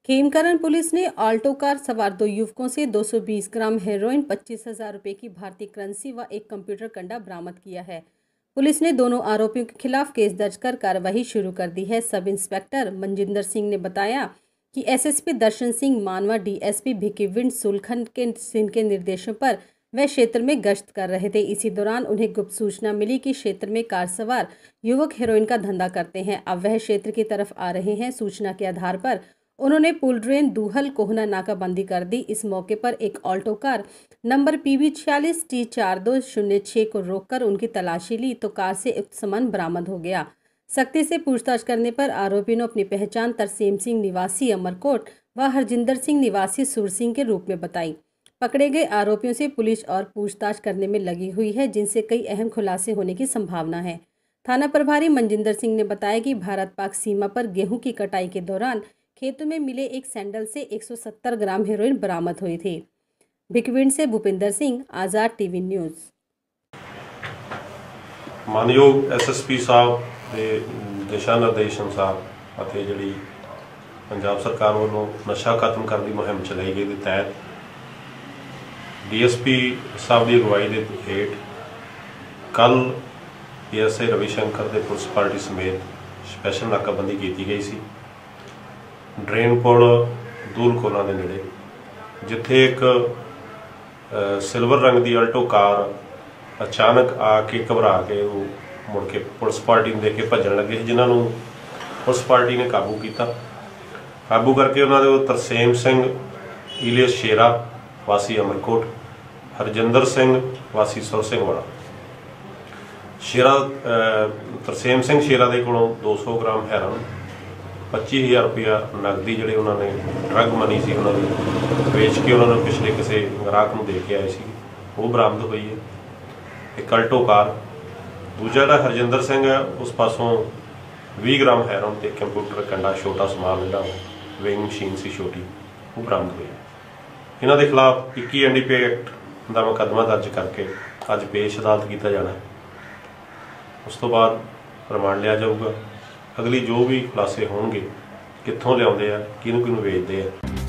Khemkaran police ने Alto car सवार 2 युवकों से 220 ग्राम हेरोइन, 25,000 रुपये की भारतीय करेंसी व एक कंप्यूटर कंडा बरामद किया है। पुलिस ने दोनों आरोपियों के खिलाफ केस दर्ज कर कार्रवाई शुरू कर दी है। सब इंस्पेक्टर मनजिंदर सिंह ने बताया कि एसएसपी दर्शन सिंह मानवा डीएसपी भिकीविंड सुलखन सिंह के निर्देशों पर वह क्षेत्र में गश्त कर रहे थे। इसी दौरान उन्हें गुप्त सूचना मिली कि क्षेत्र में कार सवार युवक हेरोइन का धंधा करते हैं। अब वह क्षेत्र की तरफ आ रहे हैं। सूचना के आधार पर उन्होंने पुल ड्रेन दूहल कोहना नाकाबंदी कर दी। इस मौके पर एक Alto car number PB 46T4206 को रोककर उनकी तलाशी ली तो कार से उक्त सामान बरामद हो गया। सख्ती से पूछताछ करने पर आरोपी ने अपनी पहचान तरसेम सिंह निवासी अमरकोट व हरजिंदर सिंह निवासी सुरसिंह के रूप में बताई। पकड़े गए आरोपियों से पुलिस और पूछताछ करने में लगी हुई है, जिनसे कई अहम खुलासे होने की संभावना है। थाना प्रभारी मनजिंदर सिंह ने बताया कि भारत पाक सीमा पर गेहूं की कटाई के दौरान खेतों में मिले एक सैंडल से 170 ग्राम हेरोइन बरामद हुई थी। भिकविंड से भूपिंदर सिंह, आज़ाद टीवी न्यूज़। मानयोग एसएसपी साहब के दिशा निर्देश अनुसार ਅਤੇ ਜਿਹੜੀ पंजाब सरकार ਵੱਲੋਂ नशा खत्म करने की मुहिम चलाई गई के तहत DSP साहब की अगवाई के हेठ कल PSI रविशंकर के पुलिस पार्टी समेत स्पैशल नाकाबंदी की गई सी। ड्रेन पुल दूलकोना के नेड़े जिथे एक सिल्वर रंग की अल्टो कार अचानक आके घबरा के वो मुड़ के पुलिस पार्टी को देख के भजन लगे, जिन्होंने पुलिस पार्टी ने काबू किया। काबू करके उन्होंने तरसेम सिंह इलियस शेरा वासी अमरकोट, हरजिंदर सिंह वासी सुर सिंह वाला शेरा तरसेम सिंह शेरा के कोलों 200 ग्राम हैरन, 25,000 रुपया नकदी जिहड़े उन्होंने ड्रग मनी सी उन्होंने बेच के उन्होंने पिछले किसी ग्राहक को दे के आए सी, वो बरामद हुई है। एक अल्टो कार, दूजा जिहड़ा हरजिंदर सिंह है उस पासों 20 ग्राम हैरन ते कंप्यूटर कंडा छोटा समान जिहड़ा वेइंग मशीन सी छोटी, वो बरामद हुई है। इन्हां दे खिलाफ 21 NDP एक्ट का मुकदमा दर्ज करके अज पेश अदालत किया जाना है। उस तो बाद रिमांड लिया जाऊगा। अगली जो भी खुलासे होणगे, कित्थों लियाउंदे आ, किहनूं किहनूं वेचदे आ।